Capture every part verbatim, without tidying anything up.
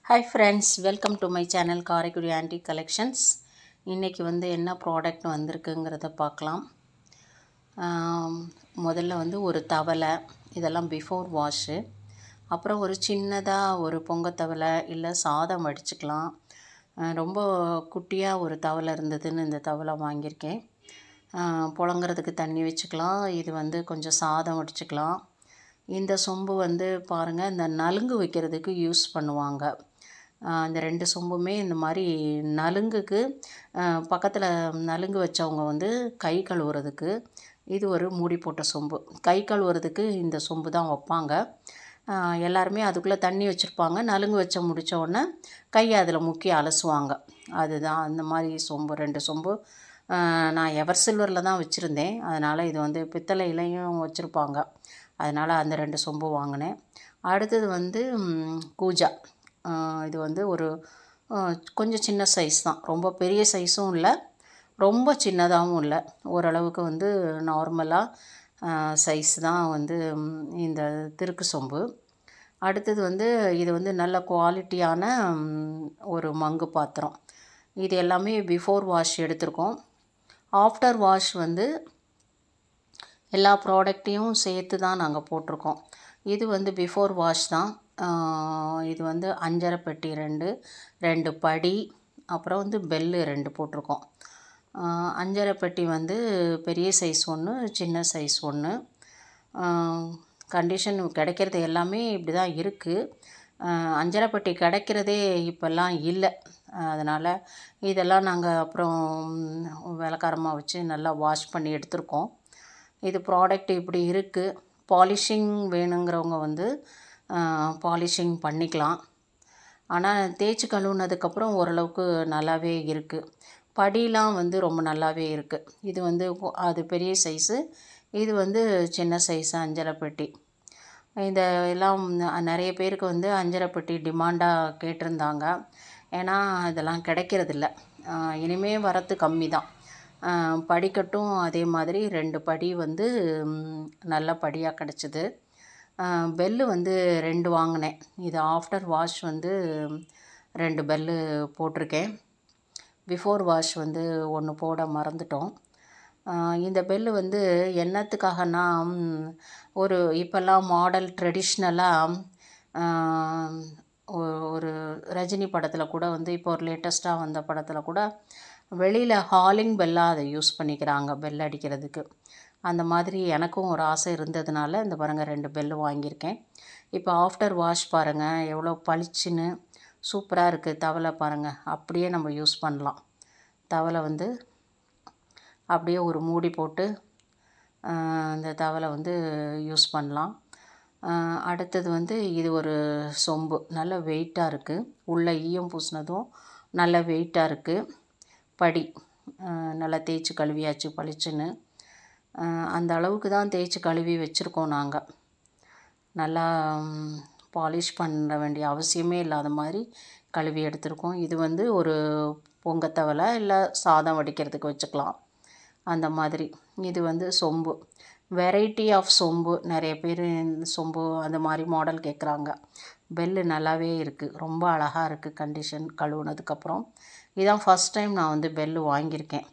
Hi friends, welcome to my channel Karaikudi Antique Collections. இன்னைக்கு வந்து என்ன ப்ராடக்ட் வந்திருக்குங்கிறத பார்க்கலாம். முதல்ல வந்து ஒரு தவளை, இதெல்லாம் பிஃபோர் வாஷ். அப்புறம் ஒரு சின்னதா ஒரு பொங்க தவளை இல்ல சாதம் வடிச்சுக்கலாம். ரொம்ப குட்டியா ஒரு தவளை இருந்ததுன்னு இந்த தவளை வாங்கியிருக்கேன். புழங்குறதுக்கு தண்ணி வச்சுக்கலாம். இது வந்து கொஞ்சம் சாதம் வடிச்சுக்கலாம். இந்த சொம்பு வந்து பாருங்கள், இந்த நலுங்கு வைக்கிறதுக்கு யூஸ் பண்ணுவாங்க. இந்த ரெண்டு சொம்புமே இந்த மாதிரி நலுங்குக்கு பக்கத்தில் நலுங்கு வச்சவங்க வந்து கை கழுவுறதுக்கு இது ஒரு மூடி போட்ட சொம்பு. கை கழுவுறதுக்கு இந்த சொம்பு தான் வைப்பாங்க. எல்லாருமே அதுக்குள்ளே தண்ணி வச்சுருப்பாங்க. நலுங்கு வச்ச முடித்த உடனே கையை அதில் முக்கி அலசுவாங்க. அதுதான் அந்த மாதிரி சொம்பு. ரெண்டு சொம்பு நான் எவர் சில்வரில் தான் வச்சுருந்தேன். அதனால் இது வந்து பித்தளையிலையும் வச்சுருப்பாங்க. அதனால் அந்த ரெண்டு சொம்பு வாங்கினேன். அடுத்தது வந்து கூஜா. இது வந்து ஒரு கொஞ்சம் சின்ன சைஸ் தான். ரொம்ப பெரிய சைஸும் இல்லை, ரொம்ப சின்னதாகவும் இல்லை. ஓரளவுக்கு வந்து நார்மலாக சைஸ் தான் வந்து இந்த திருக்கு சொம்பு. அடுத்தது வந்து இது வந்து நல்ல குவாலிட்டியான ஒரு மங்கு பாத்திரம். இது எல்லாமே பிஃபோர் வாஷ் எடுத்திருக்கோம். ஆஃப்டர் வாஷ் வந்து எல்லா ப்ராடக்டையும் சேர்த்து தான் நாங்கள் போட்டிருக்கோம். இது வந்து பிஃபோர் வாஷ் தான். இது வந்து அஞ்சரை பெட்டி ரெண்டு ரெண்டு படி, அப்புறம் வந்து பெல்லு ரெண்டு போட்டிருக்கோம். அஞ்சரை பெட்டி வந்து பெரிய சைஸ் ஒன்று, சின்ன சைஸ் ஒன்று. கண்டிஷன் கிடைக்கிறது எல்லாமே இப்படி தான் இருக்குது. அஞ்சரை பெட்டி கிடைக்கிறதே இப்போல்லாம் இல்லை. அதனால் இதெல்லாம் நாங்கள் அப்புறம் விளக்காரமாக வச்சு நல்லா வாஷ் பண்ணி எடுத்திருக்கோம். இது ப்ராடக்ட் இப்படி இருக்குது. பாலிஷிங் வேணுங்கிறவங்க வந்து பாலிஷிங் பண்ணிக்கலாம். ஆனால் தேய்ச்சி கழுவுனதுக்கப்புறம் ஓரளவுக்கு நல்லாவே இருக்குது. படிலாம் வந்து ரொம்ப நல்லாவே இருக்குது. இது வந்து அது பெரிய சைஸு, இது வந்து சின்ன சைஸு அஞ்சரை பெட்டி. இந்த எல்லாம் நிறைய பேருக்கு வந்து அஞ்சரை பெட்டி டிமாண்டாக கேட்டிருந்தாங்க. ஏன்னா இதெல்லாம் கிடைக்கிறதில்ல. இனிமேல் வரத்து கம்மி தான். படிக்கட்டும் அதே மாதிரி ரெண்டு படி வந்து நல்ல படியாக கிடச்சிது. பெல்லு வந்து ரெண்டு வாங்கினேன். இது ஆஃப்டர் வாஷ் வந்து ரெண்டு பெல்லு போட்டிருக்கேன். பிஃபோர் வாஷ் வந்து ஒன்று போட மறந்துட்டோம். இந்த பெல்லு வந்து என்னத்துக்காகனா, ஒரு இப்போல்லாம் மாடல் ட்ரெடிஷ்னலாக ஒரு ரஜினி படத்தில் கூட வந்து இப்போ ஒரு லேட்டஸ்ட்டாக வந்த படத்தில் கூட வெளியில் ஹாலிங் பெல்லாக அதை யூஸ் பண்ணிக்கிறாங்க பெல் அடிக்கிறதுக்கு. அந்த மாதிரி எனக்கும் ஒரு ஆசை இருந்ததுனால இந்த பாருங்கள் ரெண்டு பெல்லு வாங்கியிருக்கேன். இப்போ ஆஃப்டர் வாஷ் பாருங்கள் எவ்வளோ பளிச்சுன்னு சூப்பராக இருக்குது. தவளை பாருங்கள், அப்படியே நம்ம யூஸ் பண்ணலாம். தவளை வந்து அப்படியே ஒரு மூடி போட்டு இந்த தவளை வந்து யூஸ் பண்ணலாம். அடுத்தது வந்து இது ஒரு சொம்பு, நல்ல வெயிட்டாக இருக்குது. உள்ள ஈயம் பூசினதும் நல்ல வெயிட்டாக இருக்குது. படி நல்லா தேய்ச்சி கழுவியாச்சு பளிச்சுன்னு. அந்த அளவுக்கு தான் தேய்ச்சி கழுவி வச்சுருக்கோம் நாங்கள். நல்லா பாலிஷ் பண்ண வேண்டிய அவசியமே இல்லாத மாதிரி கழுவி எடுத்துருக்கோம். இது வந்து ஒரு பொங்கத்தவளை இல்லை சாதம் வடிக்கிறதுக்கு வச்சுக்கலாம் அந்த மாதிரி. இது வந்து சொம்பு, வெரைட்டி ஆஃப் சொம்பு. நிறைய பேர் சொம்பு அந்த மாதிரி மாடல் கேட்குறாங்க. பெல்லு நல்லாவே இருக்குது, ரொம்ப அழகாக இருக்குது கண்டிஷன் கழுவுனதுக்கப்புறம். இதான் ஃபஸ்ட் டைம் நான் வந்து பெல்லு வாங்கியிருக்கேன்.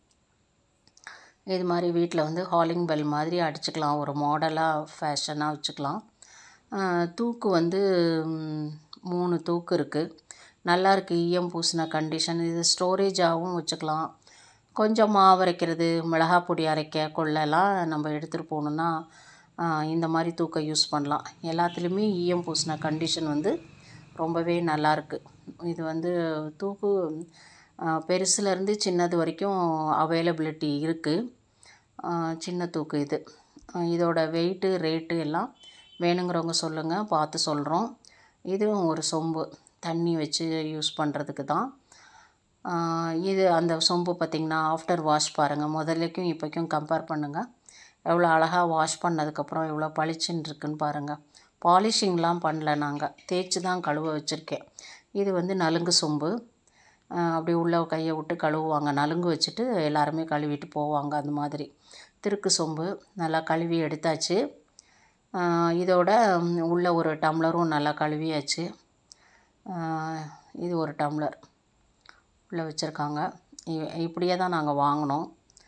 இது மாதிரி வீட்டில் வந்து ஹாலிங் பெல் மாதிரி அடிச்சுக்கலாம். ஒரு மாடலாக ஃபேஷனாக வச்சுக்கலாம். தூக்கு வந்து மூணு தூக்கு இருக்குது. நல்லாயிருக்கு, ஈயம் பூசின கண்டிஷன். இது ஸ்டோரேஜாகவும் வச்சுக்கலாம். கொஞ்சம் மாவு அரைக்கிறது, மிளகா பொடி அரைக்க கொள்ளலாம் நம்ம எடுத்துகிட்டு போகணுன்னா இந்த மாதிரி தூக்கை யூஸ் பண்ணலாம். எல்லாத்துலேயுமே ஈயம் பூசின கண்டிஷன் வந்து ரொம்பவே நல்லாயிருக்கு. இது வந்து தூக்கு பெருசுலேருந்து சின்னது வரைக்கும் அவைலபிலிட்டி இருக்குது. சின்ன தூக்கு இது. இதோட வெயிட்டு ரேட்டு எல்லாம் வேணுங்கிறவங்க சொல்லுங்கள், பார்த்து சொல்கிறோம். இதுவும் ஒரு சொம்பு, தண்ணி வச்சு யூஸ் பண்ணுறதுக்கு தான். இது அந்த சொம்பு பார்த்திங்கன்னா ஆஃப்டர் வாஷ் பாருங்கள், முதல்லைக்கும் இப்போக்கும் கம்பேர் பண்ணுங்கள். எவ்வளோ அழகாக வாஷ் பண்ணதுக்கப்புறம் எவ்வளோ பளிச்சுன்னு இருக்குன்னு பாருங்கள். பாலிஷிங்லாம் பண்ணல, நாங்கள் தேய்ச்சி தான் கழுவ வச்சுருக்கேன். இது வந்து நலுங்கு சொம்பு. அப்படி உள்ள கையை விட்டு கழுவுவாங்க. நலுங்கு வச்சுட்டு எல்லாருமே கழுவிட்டு போவாங்க. அந்த மாதிரி திருக்கு சொம்பு நல்லா கழுவி எடுத்தாச்சு. இதோட உள்ள ஒரு டம்ளரும் நல்லா கழுவியாச்சு. இது ஒரு டம்ளர் உள்ள வச்சுருக்காங்க. இப்படியே தான் நாங்கள் வாங்கினோம்.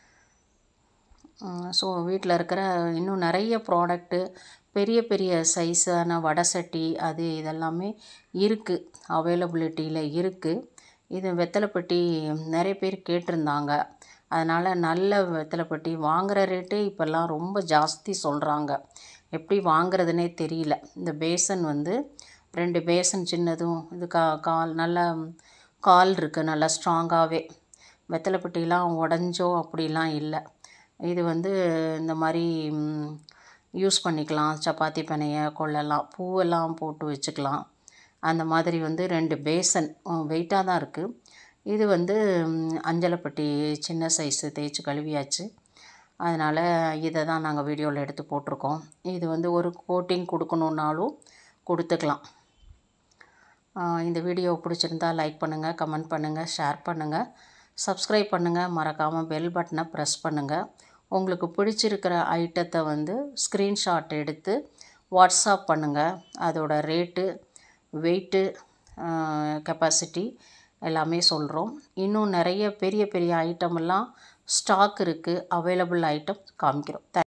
ஸோ வீட்டில் இருக்கிற இன்னும் நிறைய ப்ராடக்ட்டு, பெரிய பெரிய சைஸான வடை சட்டி அது இதெல்லாமே இருக்குது, அவைலபிலிட்டியில் இருக்குது. இது வெத்தலைப்பட்டி நிறைய பேர் கேட்டிருந்தாங்க. அதனால் நல்ல வெத்தலைப்பட்டி வாங்குகிற ரேட்டே இப்போல்லாம் ரொம்ப ஜாஸ்தி சொல்கிறாங்க. எப்படி வாங்குறதுனே தெரியல. இந்த பேசன் வந்து ரெண்டு பேசன் சின்னதும் இது கா கால் நல்லா கால் இருக்குது, நல்லா ஸ்ட்ராங்காகவே. வெத்தலைப்பட்டிலாம் உடஞ்சோ அப்படிலாம் இல்லை. இது வந்து இந்த மாதிரி யூஸ் பண்ணிக்கலாம். சப்பாத்தி பனையை கொள்ளலாம், பூவெல்லாம் போட்டு வச்சுக்கலாம். அந்த மாதிரி வந்து ரெண்டு பேசன் வெயிட்டாக தான் இருக்குது. இது வந்து அஞ்சலைப்பட்டி சின்ன சைஸு தேய்ச்சி கழுவியாச்சு. அதனால் இதை தான் நாங்கள் வீடியோவில் எடுத்து போட்டிருக்கோம். இது வந்து ஒரு கோட்டிங் கொடுக்கணுன்னாலும் கொடுத்துக்கலாம். இந்த வீடியோ பிடிச்சிருந்தால் லைக் பண்ணுங்கள், கமெண்ட் பண்ணுங்கள், ஷேர் பண்ணுங்கள், சப்ஸ்கிரைப் பண்ணுங்கள். மறக்காமல் பெல் பட்டனை ப்ரெஸ் பண்ணுங்கள். உங்களுக்கு பிடிச்சிருக்கிற ஐட்டத்தை வந்து ஸ்க்ரீன்ஷாட் எடுத்து வாட்ஸ்அப் பண்ணுங்கள். அதோட ரேட்டு, வெயிட்டு, கெப்பாசிட்டி எல்லாமே சொல்கிறோம். இன்னும் நிறைய பெரிய பெரிய ஐட்டமெல்லாம் ஸ்டாக் இருக்குது, அவைலபிள் ஐட்டம் காமிக்கிறோம்.